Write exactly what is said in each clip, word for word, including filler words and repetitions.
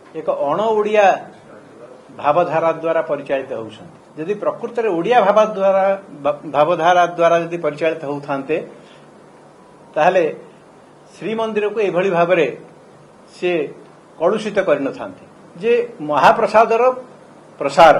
एक अण ओडिया भावधारा द्वारा परिचालित होउछन्ति। यदि प्रकृत रे ओडिया भाव द्वारा भावधारा द्वारा यदि परिचालित होउथान्ते ताहले श्रीमंदिर को एभली भाबरे से कलुषित करन थान्ते। जे महाप्रसादर प्रसार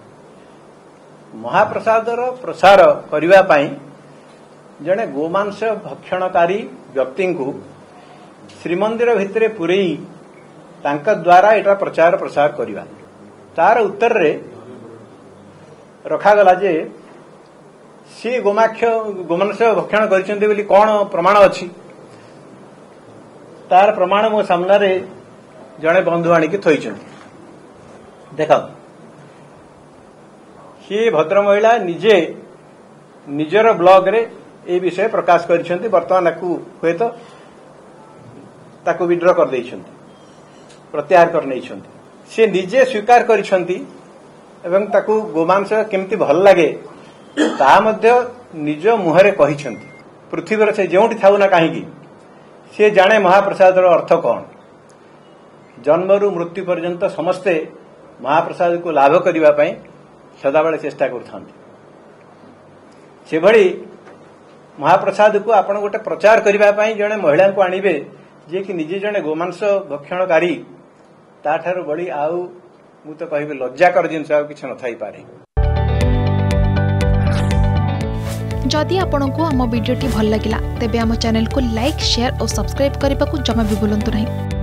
महाप्रसादर प्रसार करिवा पई जने गोमांस भक्षणकारी व्यक्ति को श्रीमंदिर भितरे पुरई तांका द्वारा एटा प्रचार प्रसार करिवा तार उत्तर रे रखागला जे सी गोमाक्ष गोमांस भक्षण करिसेंते बोली कोन प्रमाण अछि। तार प्रमाण मो सामना रे जने बंधु आनी की थोइछन्ति। देखा सी भद्र महिला निजे निजर ब्लॉग रे ए विषय प्रकाश करिसेंति। वर्तमान नाकू हुए तो ताकू विड्रॉ कर दैछन्ति, प्रत्याहार कर नैछन्ति। से निजे स्वीकार करिसेंति एवं ताकू गोमांस केमती भल लागे ता मध्य निज मुहरे कहिसेंति। पृथ्वीर से जोंटी थाउ ना काहेकी से जाने महाप्रसादर अर्थ कौन। जन्मरू मृत्यु पर्यंत समस्ते महाप्रसाद को लाभ करिवा पई सदाबेले चेष्टा करथांती। से भली महाप्रसाद को आपण गोटे प्रचार करिवा पई जने महिला को आनिबे जे कि निजे जने गोमांस भक्षणकारी ताठारु बड़ी आउ मु तो कहबे लज्जाकर जिनस आ किछ न थाई पारे। जदि आपंक आम भिडी भल लगा तेब आम चैनल को लाइक शेयर और सब्सक्राइब करने को जमा भी भूलु नहीं।